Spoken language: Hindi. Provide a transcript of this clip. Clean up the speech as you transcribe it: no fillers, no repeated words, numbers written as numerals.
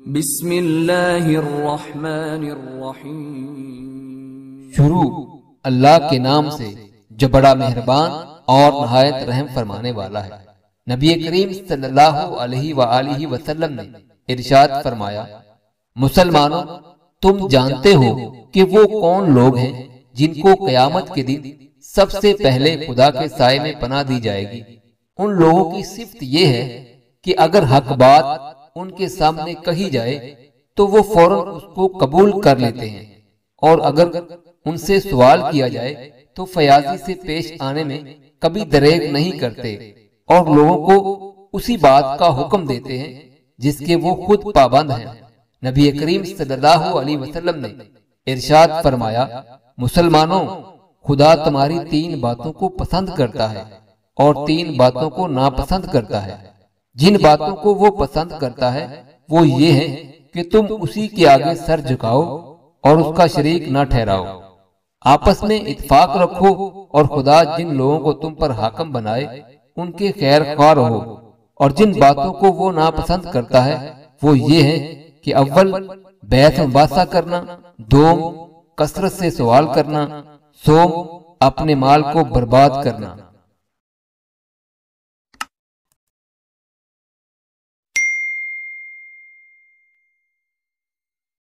बिस्मिल्लाहिर्रहमानिर्रहीम। शुरू अल्लाह के नाम से जो बड़ा मेहरबान और नहायत रहम फरमाने वाला है। नबी करीम सल्लल्लाहु अलैहि वसल्लम ने इरशाद फरमाया, मुसलमानों, तुम जानते हो कि वो कौन लोग हैं जिनको क़यामत के दिन सबसे पहले खुदा के साए में पनाह दी जाएगी। उन लोगों की सिफ्त ये है कि अगर हक बात उनके सामने कही जाए तो वो फौरन उसको कबूल कर लेते हैं, और अगर उनसे सवाल किया जाए तो फयाजी से पेश आने में कभी दरेग नहीं करते, और लोगों को उसी बात का हुक्म देते हैं जिसके वो खुद पाबंद हैं। नबी करीम सल्लल्लाहु अलैहि वसल्लम ने इरशाद फरमाया, मुसलमानों, खुदा तुम्हारी 3 बातों को पसंद करता है और 3 बातों को नापसंद करता है। जिन बातों को वो पसंद करता है वो ये है कि तुम उसी के आगे सर झुकाओ और उसका शरीक न ठहराओ, आपस में इत्फाक रखो, और खुदा जिन लोगों को तुम पर हाकिम बनाए उनके खैर ख्वाह रहो। और जिन बातों को वो नापसंद करता है वो ये है कि अव्वल बैत मुबासा करना, 2 कसरत से सवाल करना, 3 अपने माल को बर्बाद करना।